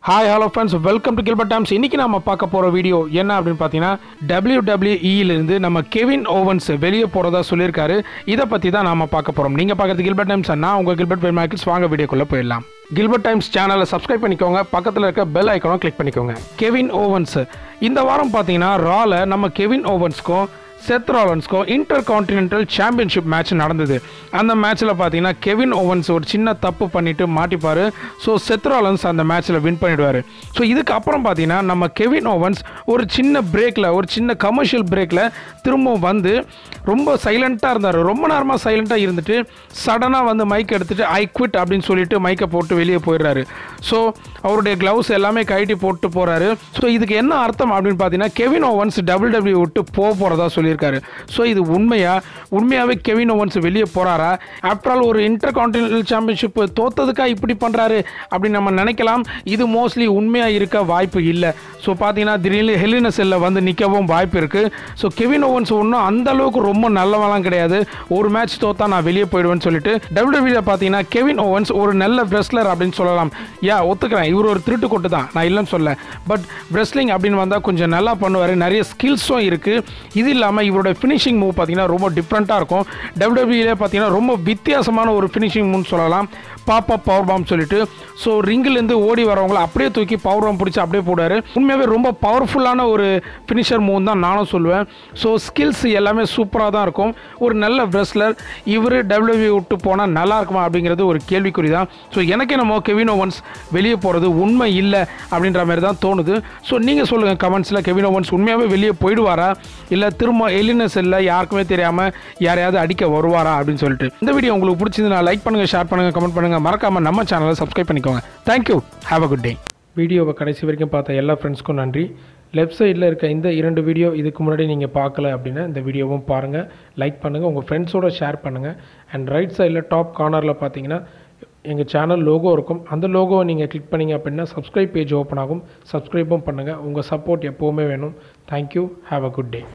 Hi hello friends, welcome to Gilbert Times. இன்றைக்கி நம்ம பார்க்க போகிற வீடியோ என்ன அப்படின்னு பார்த்தீங்கன்னா, WWE நம்ம கெவின் ஓவன்ஸ் வெளியே போகிறதா சொல்லியிருக்காரு. இதை பற்றி தான் நாம் பார்க்க போகிறோம். நீங்கள் பார்க்குறது கில்பர்ட் டைம்ஸ். நான் உங்கள் கில்பர்ட் மைக்கிள்ஸ். வாங்க வீடியோக்குள்ளே போயிடலாம். கில்பர்ட் டைம்ஸ் சேனலை சப்ஸ்கிரைப் பண்ணிக்கோங்க, பக்கத்தில் இருக்க பெல் ஐக்கானும் கிளிக் பண்ணிக்கோங்க. கெவின் ஓவன்ஸ் இந்த வாரம் பார்த்தீங்கன்னா ரால நம்ம கெவின் ஓவன்ஸ்க்கும் செத் ராலன்ஸ்க்கும் இன்டர் கான்டினென்டல் சாம்பியன்ஷிப் மேட்ச் நடந்தது. அந்த மேட்ச்சில் பார்த்தீங்கன்னா கெவின் ஓவன்ஸ் ஒரு சின்ன தப்பு பண்ணிவிட்டு மாட்டிப்பார். ஸோ செத் ராலன்ஸ் அந்த மேட்ச்சில் வின் பண்ணிடுவார். ஸோ இதுக்கப்புறம் பார்த்தீங்கன்னா நம்ம கெவின் ஓவன்ஸ் ஒரு சின்ன பிரேக்கில், ஒரு சின்ன கமர்ஷியல் பிரேக்கில் திரும்பவும் வந்து ரொம்ப சைலண்ட்டாக இருந்தார். ரொம்ப நேரமாக சைலண்ட்டாக இருந்துட்டு சடனாக வந்து மைக் எடுத்துகிட்டு ஐ குவிட் அப்படின்னு சொல்லிட்டு மைக்கை போட்டு வெளியே போயிடுறாரு. ஸோ அவருடைய க்ளவுஸ் எல்லாமே கழட்டி போட்டு போகிறாரு. ஸோ இதுக்கு என்ன அர்த்தம் அப்படின்னு பார்த்தீங்கன்னா, கெவின் ஓவன்ஸ் WWE விட்டு போகிறதா சொல்லியிருக்காரு. ஸோ இது உண்மையாகவே கெவின் ஓவன்ஸ் வெளியே போகிறாரா? ஆஃப்டர் ஆல் ஒரு இன்டர் கான்டினென்டல் சாம்பியன்ஷிப் தோத்ததுக்காக இப்படி பண்ணுறாரு அப்படின்னு நம்ம நினைக்கலாம். இது மோஸ்ட்லி உண்மையாக இருக்க வாய்ப்பு இல்லை. ஸோ பார்த்தீங்கன்னா திடீர்னு ஹெல் இன் எ செல்லில் வந்து நிற்கவும் வாய்ப்பு இருக்குது. ஸோ கெவின் ஓவன்ஸ் ஒன்றும் அந்தளவுக்கு ரொம்ப நல்லவெல்லாம் கிடையாது. ஒரு மேட்ச் தோத்தா நான் வெளியே போயிடுவேன்னு சொல்லிட்டு WWE பார்த்தீங்கன்னா கெவின் ஓவன்ஸ் ஒரு நல்ல ரெஸ்லர் அப்படின்னு சொல்லலாம். ஒத்துக்கிறேன், இவர் ஒரு திருட்டு கொட்டு தான், நான் இல்லைன்னு சொல்ல. பட் ரெஸ்லிங் அப்படின்னு வந்தால் கொஞ்சம் நல்லா பண்ணுவார். நிறைய ஸ்கில்ஸும் இருக்குது. இது இல்லாமல் இவரோட ஃபினிஷிங் மூவ் பார்த்தீங்கன்னா ரொம்ப டிஃப்ரெண்ட்டாக இருக்கும். WWE பார்த்தீங்கன்னா ரொம்ப வித்தியாசமான ஒரு ஃபினிஷிங் மூவ்னு சொல்லலாம். பாப்பா பவர் பாம் சொல்லிட்டு. ஸோ ரிங்கிலேருந்து ஓடி வரவங்களை அப்படியே தூக்கி பவர் பாம் பிடிச்சி அப்படியே போடுவார். உண்மையாகவே ரொம்ப பவர்ஃபுல்லான ஒரு ஃபினிஷர் மூவ் தான் நானும் சொல்லுவேன். ஸோ ஸ்கில்ஸ் எல்லாமே சூப்பராக தான் இருக்கும். ஒரு நல்ல ரெஸ்லர். இவர் WWE விட்டு போனால் நல்லா இருக்குமா அப்படிங்கிறது ஒரு கேள்விக்குறி தான். ஸோ எனக்கு என்னமோ கெவின் ஓவன்ஸ் வெளியே போகிறது உண்மை இல்லை அப்படின்ற மாதிரி தான் தோணுது. ஸோ நீங்கள் சொல்லுங்கள் கமெண்ட்ஸில், கெவின் ஓவன்ஸ் உண்மையாகவே வெளியே போயிடுவாரா, இல்லை திரும்ப எலினஸ் இல்லை யாருக்குமே தெரியாமல் யாரையாவது அடிக்க வருவாரா அப்படின்னு சொல்லிட்டு. இந்த வீடியோ உங்களுக்கு பிடிச்சிருந்தா லைக் பண்ணுங்கள், ஷேர் பண்ணுங்கள், கமெண்ட் பண்ணுங்கள். மறக்காமல் நம்ம சேனலை சப்ஸ்கிரைப் பண்ணிக்கோங்க. Thank you. Have a good day. வீடியோவை கடைசி வரைக்கும் பார்த்த எல்லா ஃப்ரெண்ட்ஸ்க்கும் நன்றி. லெஃப்ட் சைடில் இருக்க இந்த 2 வீடியோ இதுக்கு முன்னாடி நீங்கள் பார்க்கல அப்படின்னா இந்த வீடியோவும் பாருங்கள், லைக் பண்ணுங்கள், உங்கள் ஃப்ரெண்ட்ஸோடு ஷேர் பண்ணுங்கள். அண்ட் ரைட் சைடில் டாப் கார்னரில் பார்த்தீங்கன்னா எங்கள் சேனல் லோகோ இருக்கும். அந்த லோகோவை நீங்கள் கிளிக் பண்ணிங்க அப்படின்னா சப்ஸ்கிரைப் பேஜ் ஓப்பன் ஆகும். சப்ஸ்கிரைப்பும் பண்ணுங்கள். உங்கள் சப்போர்ட் எப்போவுமே வேணும். Thank you. Have a good day.